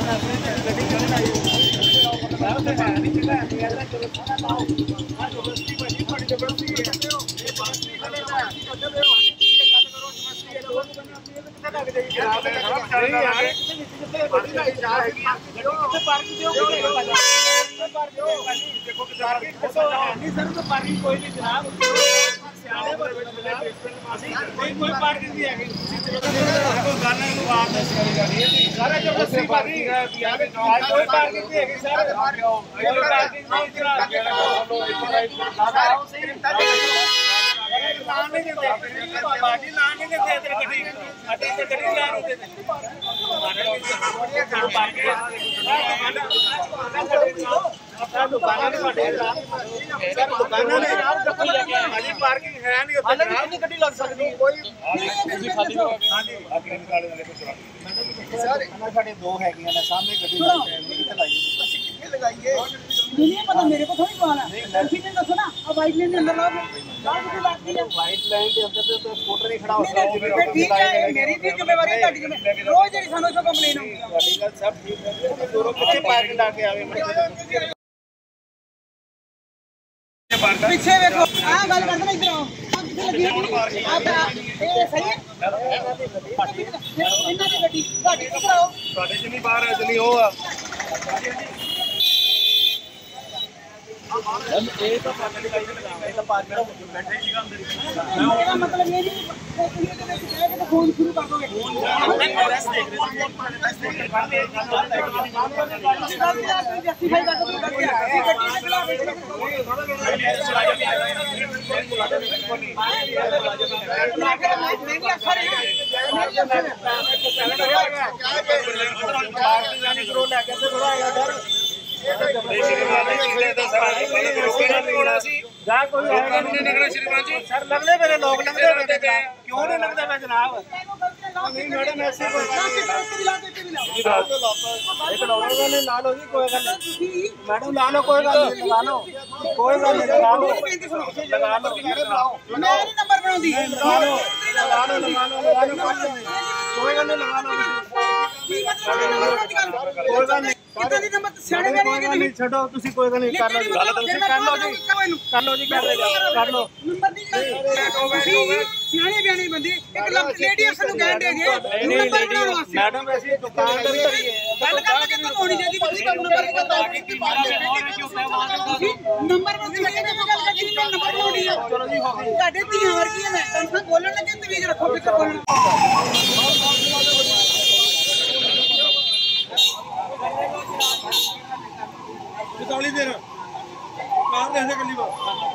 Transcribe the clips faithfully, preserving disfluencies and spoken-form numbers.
पता मेरे को थोड़ी कौन है दसो ना वाइट लाइन के अंदर लाओ वाइट लाइन के अंदर तो स्कूटर नहीं खड़ा होता ठीक है मेरी भी जिम्मेवारी है ਤੁਹਾਡੀ रोज ਜਿਹੜੀ ਸਾਨੂੰ ਤੋਂ ਕੰਪਲੇਨ ਆਉਂਦੀ ਹੈ ਤੁਹਾਡੀ ਗੱਲ ਸਭ ਠੀਕ ਹੈ ਦੋਰੋਂ ਪਿੱਛੇ ਪਾਰਕਿੰਗ ਲਾ ਕੇ ਆਵੇ ਪਿੱਛੇ ਵੇਖੋ ਆਹ ਗੱਲ ਕਰਦੇ ਨਾ ਇਧਰ ਆਓ ਆਹ ਕਿੱਥੇ ਲੱਗੀ ਹੈ ਆਹ ਇਹ ਸਹੀ ਹੈ ਇਹਨਾਂ ਦੀ ਗੱਡੀ ਤੁਹਾਡੀ ਕਿੱਥੇ ਆਓ ਤੁਹਾਡੇ ਚ ਨਹੀਂ ਬਾਹਰ ਹੈ ਚਲੀ ਉਹ ਆ ਇਹ ਤਾਂ ਪਾਰਕਿੰਗ ਲਾਈ ਲਗਾਵਾਂ ਇਹ ਤਾਂ ਪਾਰਕਿੰਗ ਬੈਠੇ ਹੀ ਸੀਗਾ ਅੰਦਰ ਮੇਰਾ ਮਤਲਬ ਇਹ ਨਹੀਂ ਤੁਸੀਂ ਇਹਦੇ ਵਿੱਚ ਕਹਿ ਕੇ ਫੋਨ ਸ਼ੁਰੂ ਕਰ ਦੋਗੇ ਫੋਨ ਰੈਸ ਦੇਖ ਰਹੇ ਸੀ ਜਸਟੀਫਾਈ ਕਰ ਦੋ ਗੱਡੀ ਗੱਡੀ ਦੇ ਖਿਲਾਫ ਨਹੀਂ ਅਸਰ ਹੈ ਪਾਰਕਿੰਗ ਜਾਨੀ ਕਰੋ ਲੈ ਕੇ ਥੋੜਾ ਆਇਆ डर सर लगने मेरे लोग लगते क्यों नहीं लगता मैं जनाब नहीं मैडम ऐसे ला लो जी कोई गल मैडम ला लो कोई गल लगा लो कोई गल लगा लो लगा लो मेरी नंबर बनाऊंगी लगा लो लगा लो लगा लो लगा लो कोई गल नहीं लगा लो कोई गल नहीं कितने दिन मत सियाने में नहीं नहीं छोड़ो ਤੁਸੀਂ ਕੋਈ ਗੱਲ ਨਹੀਂ ਕਰ ਲਓ ਗੱਲ ਤੁਸੀਂ ਕਰ ਲਓ ਜੀ ਕਰ ਲਓ ਜੀ ਕਰ ਲਓ ਨੰਬਰ ਦੀ ਸਿਆਣੇ ਬਿਆਣੇ ਬੰਦੇ ਇੱਕ ਲੇਡੀ ਅਫਸਰ ਨੂੰ ਕਹਿਣ ਦੇ ਗਏ ਨੰਬਰ ਬਣਾਉਣ ਵਾਸਤੇ ਮੈਡਮ ਅਸੀਂ ਦੁਕਾਨਦਾਰ ਕਰੀਏ ਗੱਲ ਕਰਨ ਲੱਗੇ ਤਾਂ ਹੋਣੀ ਚਾਹੀਦੀ ਤੁਸੀਂ ਕੰਮ ਨੰਬਰ ਦੀ ਗੱਲ ਕੀਤੀ ਨੰਬਰ ਬੰਦੇ ਲੱਗੇ ਤੇ ਗੱਲ ਕਰਨੀ ਨੰਬਰ ਬਣਾਉਣੀ ਹੈ ਚਲੋ ਜੀ ਹੋ ਗਈ ਤੁਹਾਡੇ ਧੀਆਂ ਵਰਗੀਆਂ ਨੇ ਤੁਹਾਨੂੰ ਬੋਲਣ ਲੱਗੇ ਤਵੀਜ ਰੱਖੋ ਫਿਕਰ ਬੋਲਣ थोड़ी देर कार ऐसे कर ली बात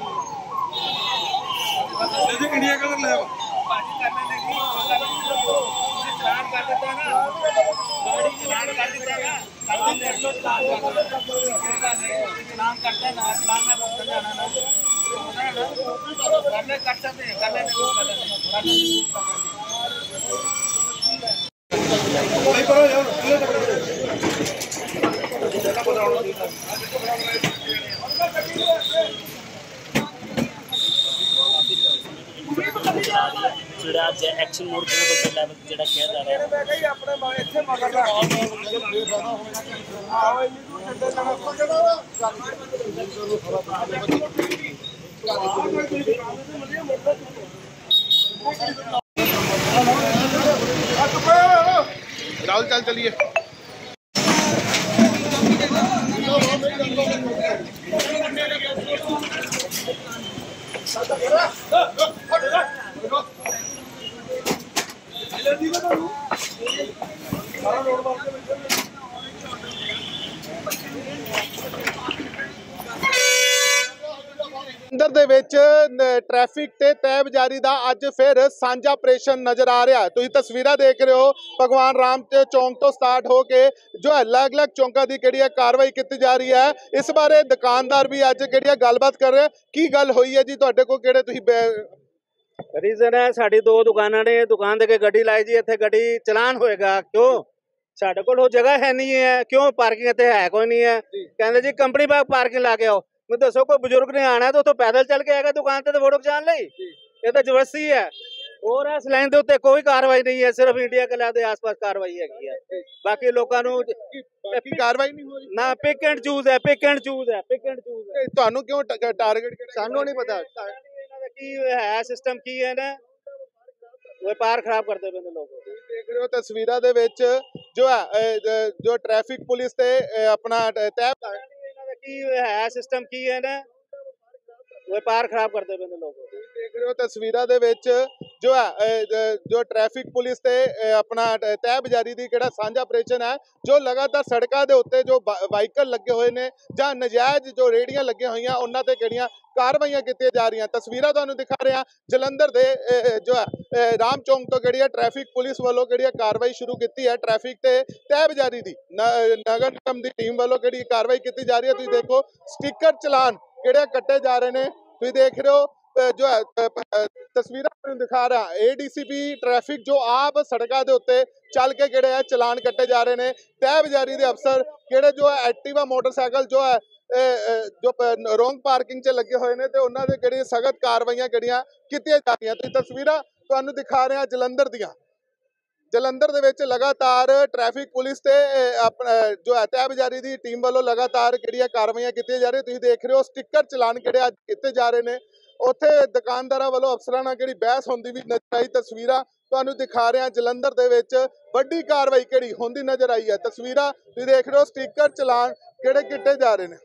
जैसे इंडिया कलर ले पानी करने लगी चलान कर देता है ना गाड़ी चलान कर देता है ना चलान करते हैं ना चलान में रोक जाना ना करने कर सकते हैं करने नहीं करो यार ਜਿਹੜਾ ਅੱਜ ਐਕਸ਼ਨ ਮੋਡ ਬਹੁਤ ਵੱਡੇ ਲੈਵਲ ਤੇ ਜਿਹੜਾ ਕਿਹਾ ਜਾ ਰਿਹਾ ਹੈ ਆਪਣੇ ਇੱਥੇ ਮਗਰ ਦਾ राहुल चल चलिए ਅੰਦਰ ਦੇ ਵਿੱਚ ਟ੍ਰੈਫਿਕ ਤੇ ਤੈਅਬਜ਼ਾਰੀ ਦਾ ਅੱਜ ਫਿਰ ਸਾਂਝਾ ਆਪਰੇਸ਼ਨ ਨਜ਼ਰ ਆ ਰਿਹਾ ਹੈ। ਤੁਸੀਂ ਤਸਵੀਰਾਂ ਦੇਖ ਰਹੇ ਹੋ ਭਗਵਾਨ ਰਾਮ ਤੇ ਚੌਂਕ ਤੋਂ ਸਟਾਰਟ ਹੋ ਕੇ ਜੋ ਅਲੱਗ-ਅਲੱਗ ਚੌਂਕਾਂ ਦੀ ਕਿਹੜੀ ਕਾਰਵਾਈ ਕੀਤੀ ਜਾ ਰਹੀ ਹੈ। ਇਸ ਬਾਰੇ ਦੁਕਾਨਦਾਰ ਵੀ ਅੱਜ ਕਿਹੜੀ ਗੱਲਬਾਤ ਕਰ ਰਹੇ। ਕੀ ਗੱਲ ਹੋਈ ਹੈ ਜੀ ਤੁਹਾਡੇ ਕੋਲ ਕਿਹੜੇ ਤੁਸੀਂ ਰੀਜ਼ਨ ਹੈ ਸਾਡੀ ਦੋ ਦੁਕਾਨਾਂ ਨੇ ਦੁਕਾਨ ਦੇ ਕੇ ਗੱਡੀ ਲਾਈ ਜੀ ਇੱਥੇ ਗੱਡੀ ਚਲਾਨ ਹੋਏਗਾ ਕਿਉਂ ਸਾਡੇ ਕੋਲ ਉਹ ਜਗ੍ਹਾ ਹੈ ਨਹੀਂ ਹੈ ਕਿਉਂ ਪਾਰਕਿੰਗ ਇੱਥੇ ਹੈ ਕੋਈ ਨਹੀਂ ਹੈ ਕਹਿੰਦੇ ਜੀ ਕੰਪਨੀ ਬਾਗ ਪਾਰਕਿੰਗ ਲਾ ਕੇ ਆਓ मैं दसो कोई बुजुर्ग ने आना है तो तो पैदल चल के आएगा दुकान पे तो फोटो खिंचाने लई ये तो जबरदस्ती है ਹੋਰ ਇਸ ਲਾਈਨ ਦੇ ਉੱਤੇ ਕੋਈ ਕਾਰਵਾਈ ਨਹੀਂ ਹੈ, ਸਿਰਫ ਇੰਡੀਆ ਕਲਾ ਦੇ ਆਸ-ਪਾਸ ਕਾਰਵਾਈ ਹੈਗੀ ਹੈ। ਬਾਕੀ ਲੋਕਾਂ ਨੂੰ ਬਾਕੀ ਕਾਰਵਾਈ ਨਹੀਂ ਹੋ ਰਹੀ। ਨਾ ਪਿਕ ਐਂਡ ਚੂਜ਼ ਹੈ, ਪਿਕ ਐਂਡ ਚੂਜ਼ ਹੈ, ਪਿਕ ਐਂਡ ਚੂਜ਼ ਹੈ। ਇਹ ਤੁਹਾਨੂੰ ਕਿਉਂ ਟਾਰਗੇਟ ਕੀਤਾ? ਸਾਨੂੰ ਨਹੀਂ ਪਤਾ ਇਹਨਾਂ ਦਾ ਕੀ ਹੈ ਸਿਸਟਮ, ਕੀ ਹੈ ਨਾ ਵਪਾਰ ਖਰਾਬ ਕਰਦੇ ਪਏ ਨੇ ਲੋਕ। ਦੇਖ ਰਹੇ ਹੋ ਤਸਵੀਰਾਂ ਦੇ ਵਿੱਚ ਜੋ ਹੈ ਅਹ, ਅਹ, ਜੋ ਟ੍ਰੈਫਿਕ ਪੁਲਿਸ ਤੇ ਅਹ, ਆਪਣਾ ਤੈਅ ਇਹਨਾਂ ਦਾ ਕੀ ਹੈ ਸਿਸਟਮ, ਕੀ ਹੈ ਨਾ ਵਪਾਰ ਖਰਾਬ ਕਰਦੇ ਪਏ ਨੇ ਲੋਕ। ਦੇਖ ਰਹੇ ਹੋ ਤਸਵੀਰਾਂ ਦੇ ਵਿੱਚ ਜੋ ਹੈ ਅਹ, ਅਹ, ਜੋ ਟ੍ਰੈਫਿਕ ਪੁਲਿਸ ਤੇ ਅਹ, ਆਪਣਾ ਤਹਿਬਜ਼ਾਰੀ ਦੀ ਕਿਹੜਾ ਸਾਂਝਾ ਆਪਰੇਸ਼ਨ ਹੈ, ਜੋ ਲਗਾਤਾਰ ਸੜਕਾਂ ਦੇ ਉੱਤੇ ਜੋ ਵਾਹੀਕਲ ਲੱਗੇ ਹੋਏ ਨੇ ਜਾਂ ਨਜਾਇਜ਼ ਜੋ ਰੇੜੀਆਂ ਲੱਗੀਆਂ ਹੋਈਆਂ ਉਹਨਾਂ ਤੇ ਕਿਹੜੀਆਂ ਕਾਰਵਾਈਆਂ ਕੀਤੀਆਂ ਜਾ ਰਹੀਆਂ। ਤਸਵੀਰਾਂ ਤੁਹਾਨੂੰ ਦਿਖਾ ਰਹੇ ਹਾਂ ਜਲੰਧਰ ਦੇ ਅਹ, ਜੋ ਹੈ ਅਹ, ਰਾਮ ਚੌਂਕ ਤੋਂ ਕਿਹੜੀ ਹੈ ਟ੍ਰੈਫਿਕ ਪੁਲਿਸ ਵੱਲੋਂ ਕਿਹੜੀ ਕਾਰਵਾਈ ਸ਼ੁਰੂ ਕੀਤੀ ਹੈ ਟ੍ਰੈਫਿਕ ਤੇ ਤਹਿਬਜ਼ਾਰੀ ਦੀ ਨ- ਨਗਰ ਨਿਗਮ ਦੀ ਟੀਮ ਵੱਲੋਂ ਕਿਹੜੀ ਕਾਰਵਾਈ ਕੀਤੀ ਜਾ ਰਹੀ ਹੈ। ਤੁਸੀਂ ਦੇਖੋ ਸਟicker ਚਲਾਨ ਕਿਹੜੇ ਕੱਟੇ ਜਾ ਰਹੇ ਨੇ, ਤੁਸੀਂ ਦੇਖ ਰਹੇ ਹੋ ਅਹ, ਜੋ ਹੈ ਅਹ, ਅਹ, ਤਸਵੀਰਾਂ ਤੁਹਾਨੂੰ ਦਿਖਾ ਰਿਹਾ ਏਡੀਸੀਪੀ ਟ੍ਰੈਫਿਕ ਜੋ ਆਪ ਸੜਕਾਂ ਦੇ ਉੱਤੇ ਚੱਲ ਕੇ ਕਿਹੜੇ ਹੈ ਚਲਾਨ ਕੱਟੇ ਜਾ ਰਹੇ ਨੇ। ਤਹਿਬਜ਼ਾਰੀ ਦੇ ਅਫਸਰ ਕਿਹੜੇ ਜੋ ਹੈ ਐਕਟਿਵਾ ਮੋਟਰਸਾਈਕਲ ਜੋ ਹੈ ਜੋ ਰੋਂਗ ਪਾਰਕਿੰਗ 'ਚ ਲੱਗੇ ਹੋਏ ਨੇ ਤੇ ਉਹਨਾਂ ਦੇ ਕਿਹੜੀਆਂ ਸਖਤ ਕਾਰਵਾਈਆਂ ਕਿਹੜੀਆਂ ਕੀਤੀਆਂ ਜਾ ਰਹੀਆਂ। ਤੁਸੀਂ ਤਸਵੀਰਾਂ ਤੁਹਾਨੂੰ ਦਿਖਾ ਰਹੇ ਹਾਂ ਜਲੰਧਰ ਦੀਆਂ। ਜਲੰਧਰ ਦੇ ਵਿੱਚ ਲਗਾਤਾਰ ਟ੍ਰੈਫਿਕ ਪੁਲਿਸ ਤੇ ਆਪਣਾ ਜੋ ਹੈ ਤਹਿਬਜ਼ਾਰੀ ਦੀ ਟੀਮ ਵੱਲੋਂ ਲਗਾਤਾਰ ਕਿਹੜੀਆਂ ਕਾਰਵਾਈਆਂ ਕੀਤੀਆਂ ਜਾ ਰਹੀਆਂ। ਤੁਸੀਂ ਦੇਖ ਰਹੇ ਹੋ ਸਟicker ਚਲਾਨ ਕਿਹੜੇ ਅੱਜ ਕੀਤੇ ਜਾ ਰਹੇ ਨੇ। ਉੱਥੇ ਦੁਕਾਨਦਾਰਾਂ ਵੱਲੋਂ ਅਫਸਰਾਂ ਨਾਲ ਕਿਹੜੀ ਬਹਿਸ ਹੁੰਦੀ ਵੀ ਨਜ਼ਰ ਆਈ। ਤਸਵੀਰਾਂ ਤੁਹਾਨੂੰ ਦਿਖਾ ਰਹੇ ਹਾਂ ਜਲੰਧਰ ਦੇ ਵਿੱਚ ਵੱਡੀ ਕਾਰਵਾਈ ਕਿਹੜੀ ਹੁੰਦੀ ਨਜ਼ਰ ਆਈ ਹੈ। ਤਸਵੀਰਾਂ ਤੁਸੀਂ ਦੇਖ ਰਹੇ ਹੋ ਸਟicker ਚਲਾਨ ਕਿਹੜੇ ਕੀਤੇ ਜਾ ਰਹੇ ਨੇ।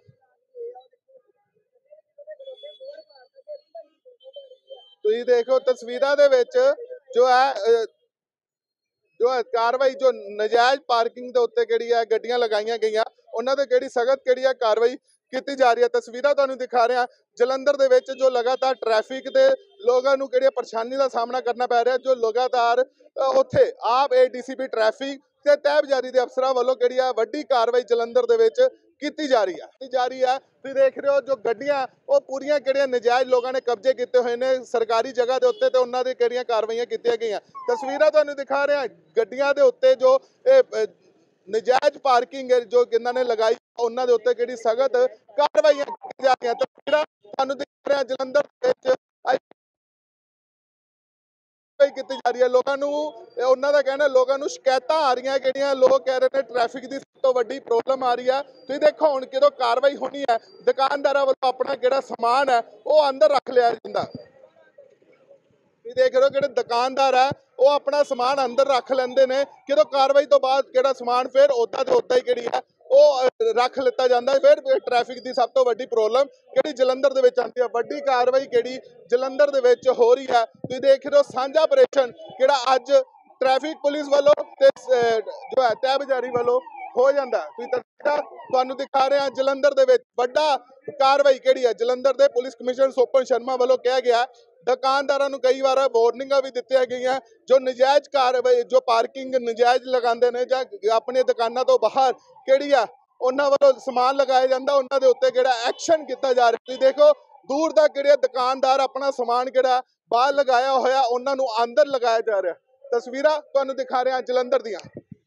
ਤੁਸੀਂ ਦੇਖੋ ਤਸਵੀਰਾਂ ਦੇ ਵਿੱਚ ਜੋ ਹੈ ਜੋ ਹੈ ਕਾਰਵਾਈ ਜੋ ਨਜਾਇਜ਼ ਪਾਰਕਿੰਗ ਦੇ ਉੱਤੇ ਕਿਹੜੀ ਹੈ ਗੱਡੀਆਂ ਲਗਾਈਆਂ ਗਈਆਂ ਉਹਨਾਂ ਤੇ ਕਿਹੜੀ ਸਖਤ ਕਿਹੜੀ ਹੈ ਕਾਰਵਾਈ ਕੀਤੀ ਜਾ ਰਹੀ ਹੈ। ਤਸਵੀਰਾਂ ਤੁਹਾਨੂੰ ਦਿਖਾ ਰਿਹਾ ਜਲੰਧਰ ਦੇ ਵਿੱਚ ਜੋ ਲਗਾਤਾਰ ਟ੍ਰੈਫਿਕ ਦੇ ਲੋਕਾਂ ਨੂੰ ਕਿਹੜੀ ਪਰੇਸ਼ਾਨੀ ਦਾ ਸਾਹਮਣਾ ਕਰਨਾ ਪੈ ਰਿਹਾ, ਜੋ ਲਗਾਤਾਰ ਉੱਥੇ ਆਪ ਏਡੀਸੀਪੀ ਟ੍ਰੈਫਿਕ ਤੇ ਤਹਿਬਜ਼ਾਰੀ ਦੇ ਅਫਸਰਾਂ ਵੱਲੋਂ ਕਿਹੜੀ ਆ ਵੱਡੀ ਕਾਰਵਾਈ ਜਲੰਧਰ ਦੇ ਵਿੱਚ ਕੀਤੀ ਜਾ ਰਹੀ ਹੈ ਜਾ ਰਹੀ ਹੈ ਤੁਸੀਂ ਦੇਖ ਰਹੇ ਹੋ ਜੋ ਗੱਡੀਆਂ ਉਹ ਪੂਰੀਆਂ ਕਿਹੜੀਆਂ ਨਜਾਇਜ਼ ਲੋਕਾਂ ਨੇ ਕਬਜ਼ੇ ਕੀਤੇ ਹੋਏ ਨੇ ਸਰਕਾਰੀ ਜਗ੍ਹਾ ਦੇ ਉੱਤੇ ਤੇ ਉਹਨਾਂ ਦੀ ਕਿਹੜੀਆਂ ਕਾਰਵਾਈਆਂ ਕੀਤੀਆਂ ਗਈਆਂ। ਤਸਵੀਰਾਂ ਤੁਹਾਨੂੰ ਦਿਖਾ ਰਿਹਾ ਗੱਡੀਆਂ ਦੇ ਉੱਤੇ ਜੋ ਇਹ ਨਜਾਇਜ਼ ਪਾਰਕਿੰਗ ਜੋ ਇਹਨਾਂ ਨੇ ਲਗਾਈ ਉਹਨਾਂ ਦੇ ਉੱਤੇ ਕਿਹੜੀ ਸਖਤ ਕਾਰਵਾਈਆਂ ਕੀਤੀਆਂ ਜਾ ਰਹੀਆਂ। ਤਸਵੀਰਾਂ ਤੁਹਾਨੂੰ ਦਿਖ ਰਿਹਾ ਜਲੰਧਰ ਵਿੱਚ ਕੀਤੀ ਜਾ ਰਹੀ ਹੈ। ਲੋਕਾਂ ਨੂੰ ਉਹਨਾਂ ਦਾ ਕਹਿਣਾ ਲੋਕਾਂ ਨੂੰ ਸ਼ਿਕਾਇਤਾਂ ਆ ਰਹੀਆਂ ਕਿਹੜੀਆਂ ਲੋਕ ਕਹਿ ਰਹੇ ਨੇ ਟ੍ਰੈਫਿਕ ਦੀ ਸਭ ਤੋਂ ਵੱਡੀ ਪ੍ਰੋਬਲਮ ਆ ਰਹੀ ਹੈ। ਤੁਸੀਂ ਦੇਖੋ ਹੁਣ ਕਿਦੋਂ ਕਾਰਵਾਈ ਹੋਣੀ ਹੈ ਦੁਕਾਨਦਾਰਾਂ ਵੱਲੋਂ ਆਪਣਾ ਜਿਹੜਾ ਸਮਾਨ ਹੈ ਉਹ ਅੰਦਰ ਰੱਖ ਲਿਆ ਜਾਂਦਾ। ਤੁਸੀਂ ਦੇਖ ਰਹੇ ਹੋ ਜਿਹੜੇ ਦੁਕਾਨਦਾਰ ਹੈ ਉਹ ਆਪਣਾ ਸਮਾਨ ਅੰਦਰ ਰੱਖ ਲੈਂਦੇ ਨੇ, ਕਿਦੋਂ ਕਾਰਵਾਈ ਤੋਂ ਬਾਅਦ ਕਿਹੜਾ ਸਮਾਨ ਫਿਰ ਉੱਦਾਂ ਤੇ ਉੱਦਾਂ ਹੀ ਕਿਹੜੀ ਹੈ ਉਹ ਰੱਖ ਲਿੱਤਾ ਜਾਂਦਾ। ਫਿਰ ਟ੍ਰੈਫਿਕ ਦੀ ਸਭ ਤੋਂ ਵੱਡੀ ਪ੍ਰੋਬਲਮ ਕਿਹੜੀ ਜਲੰਧਰ ਦੇ ਵਿੱਚ ਆਉਂਦੀ ਹੈ। ਵੱਡੀ ਕਾਰਵਾਈ ਕਿਹੜੀ ਜਲੰਧਰ ਦੇ ਵਿੱਚ ਹੋ ਰਹੀ ਹੈ। ਤੁਸੀਂ ਦੇਖ ਰਹੇ ਹੋ ਸਾਂਝਾ ਆਪਰੇਸ਼ਨ ਕਿਹੜਾ ਅੱਜ ਟ੍ਰੈਫਿਕ ਪੁਲਿਸ ਵੱਲੋਂ ਤੇ ਜੋ ਹੈ ਤਹਿਬਜ਼ਾਰੀ ਵੱਲੋਂ ਹੋ ਜਾਂਦਾ। ਤੁਸੀਂ ਤਸਵੀਰਾਂ ਤੁਹਾਨੂੰ ਦਿਖਾ ਰਹੇ ਹਾਂ ਜਲੰਧਰ ਦੇ ਵਿੱਚ ਵੱਡਾ ਕਾਰਵਾਈ ਕਿਹੜੀ ਹੈ ਜਲੰਧਰ ਦੇ ਪੁਲਿਸ ਕਮਿਸ਼ਨਰ ਸੋਪਨ ਸ਼ਰਮਾ ਵੱਲੋਂ ਕਿਹਾ ਗਿਆ ਦੁਕਾਨਦਾਰਾਂ ਨੂੰ ਕਈ ਵਾਰ ਵਾਰਨਿੰਗਾਂ ਵੀ ਦਿੱਤੀਆਂ ਗਈਆਂ ਜੋ ਨਜਾਇਜ਼ ਕਾਰਵਾਈ ਜੋ ਪਾਰਕਿੰਗ ਨਜਾਇਜ਼ ਲਗਾਉਂਦੇ ਨੇ ਜਾਂ ਆਪਣੀਆਂ ਦੁਕਾਨਾਂ ਤੋਂ ਬਾਹਰ ਕਿਹੜੀ ਆ ਉਹਨਾਂ ਵੱਲੋਂ ਸਮਾਨ ਲਗਾਇਆ ਜਾਂਦਾ ਉਹਨਾਂ ਦੇ ਉੱਤੇ ਕਿਹੜਾ ਐਕਸ਼ਨ ਕੀਤਾ ਜਾ ਰਿਹਾ। ਤੁਸੀਂ ਦੇਖੋ ਦੂਰ ਦਾ ਕਿਹੜੇ ਦੁਕਾਨਦਾਰ ਆਪਣਾ ਸਮਾਨ ਕਿਹੜਾ ਬਾਹਰ ਲਗਾਇਆ ਹੋਇਆ ਉਹਨਾਂ ਨੂੰ ਅੰਦਰ ਲਗਾਇਆ ਜਾ ਰਿਹਾ। ਤਸਵੀਰਾਂ ਤੁਹਾਨੂੰ ਦਿਖਾ ਰਿਹਾ ਜਲੰਧਰ ਦੀਆਂ।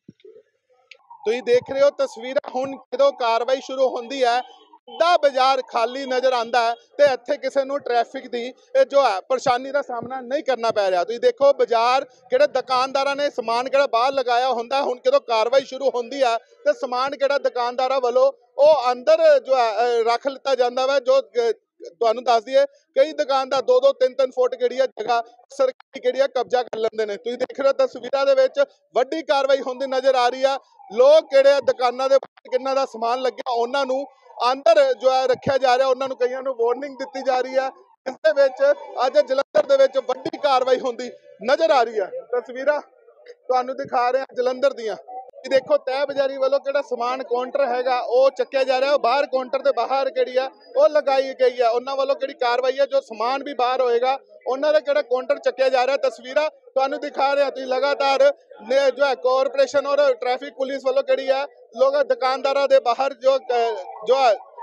ਤੁਸੀਂ ਦੇਖ ਰਹੇ ਹੋ ਤਸਵੀਰਾਂ ਹੁਣ ਜਦੋਂ ਕਾਰਵਾਈ ਸ਼ੁਰੂ ਹੁੰਦੀ ਹੈ ਦਾ ਬਾਜ਼ਾਰ ਖਾਲੀ ਨਜ਼ਰ ਆਉਂਦਾ ਹੈ ਤੇ ਇੱਥੇ ਕਿਸੇ ਨੂੰ ਟ੍ਰੈਫਿਕ ਦੀ ਜੋ ਹੈ ਪਰੇਸ਼ਾਨੀ ਦਾ ਸਾਹਮਣਾ ਨਹੀਂ ਕਰਨਾ ਪੈ ਰਿਹਾ। ਤੁਸੀਂ ਦੇਖੋ ਬਾਜ਼ਾਰ ਕਿਹੜੇ ਦੁਕਾਨਦਾਰਾਂ ਨੇ ਸਮਾਨ ਕਿਹੜਾ ਬਾਹਰ ਲਗਾਇਆ ਹੁੰਦਾ ਹੁਣ ਜਦੋਂ ਕਾਰਵਾਈ ਸ਼ੁਰੂ ਹੁੰਦੀ ਹੈ ਤੇ ਸਮਾਨ ਕਿਹੜਾ ਦੁਕਾਨਦਾਰਾਂ ਵੱਲੋਂ ਉਹ ਅੰਦਰ ਜੋ ਹੈ ਰੱਖ ਲਿੱਤਾ ਜਾਂਦਾ ਵਾ। ਜੋ ਤੁਹਾਨੂੰ ਦੱਸ ਦਈਏ ਕਈ ਦੁਕਾਨਦਾਰ ਦੋ ਦੋ ਤਿੰਨ ਤਿੰਨ ਫੁੱਟ ਕਿਹੜੀ ਆ ਜਗ੍ਹਾ ਸਰਕਾਰੀ ਕਿਹੜੀ ਆ ਕਬਜ਼ਾ ਕਰ ਲੈਂਦੇ ਨੇ। ਤੁਸੀਂ ਦੇਖ ਰਹੇ ਹੋ ਤਸਵੀਰਾਂ ਦੇ ਵਿੱਚ ਵੱਡੀ ਕਾਰਵਾਈ ਹੁੰਦੀ ਨਜ਼ਰ ਆ ਰਹੀ ਆ। ਲੋਕ ਕਿਹੜੇ ਦੁਕਾਨਾਂ ਦੇ ਕਿੰਨਾ ਦਾ ਸਮਾਨ ਲੱਗਿਆ ਉਹਨਾਂ ਨੂੰ ਅੰਦਰ ਜੋ ਹੈ ਰੱਖਿਆ ਜਾ ਰਿਹਾ, ਉਹਨਾਂ ਨੂੰ ਕਈਆਂ ਨੂੰ ਵਾਰਨਿੰਗ ਦਿੱਤੀ ਜਾ ਰਹੀ ਹੈ। ਇਸ ਦੇ ਵਿੱਚ ਅੱਜ ਜਲੰਧਰ ਦੇ ਵਿੱਚ ਵੱਡੀ ਕਾਰਵਾਈ ਹੁੰਦੀ ਨਜ਼ਰ ਆ ਰਹੀ ਹੈ। ਤਸਵੀਰਾਂ ਤੁਹਾਨੂੰ ਦਿਖਾ ਰਿਹਾ ਜਲੰਧਰ ਦੀਆਂ। ਦੇਖੋ ਤਹਿਬਜ਼ਾਰੀ ਵੱਲੋਂ ਕਿਹੜਾ ਸਮਾਨ ਕਾਊਂਟਰ ਹੈਗਾ ਉਹ ਚੱਕਿਆ ਜਾ ਰਿਹਾ, ਬਾਹਰ ਕਾਊਂਟਰ ਦੇ ਬਾਹਰ ਕਿਹੜੀ ਆ ਉਹ ਲਗਾਈ ਗਈ ਹੈ। ਉਹਨਾਂ ਵੱਲੋਂ ਕਿਹੜੀ ਕਾਰਵਾਈ ਹੈ ਜੋ ਸਮਾਨ ਵੀ ਬਾਹਰ ਹੋਏਗਾ ਉਹਨਾਂ ਦਾ ਕਿਹੜਾ ਕਾਊਂਟਰ ਚੱਕਿਆ ਜਾ ਰਿਹਾ। ਤਸਵੀਰਾਂ ਤੁਹਾਨੂੰ ਦਿਖਾ ਰਿਹਾ ਤੁਸੀਂ ਲਗਾਤਾਰ ਜੋ ਹੈ ਕਾਰਪੋਰੇਸ਼ਨ ਔਰ ਟ੍ਰੈਫਿਕ ਪੁਲਿਸ ਵੱਲੋਂ ਕਿਹੜੀ ਹੈ ਲੋਕ ਦੁਕਾਨਦਾਰਾਂ ਦੇ ਬਾਹਰ ਜੋ ਜੋ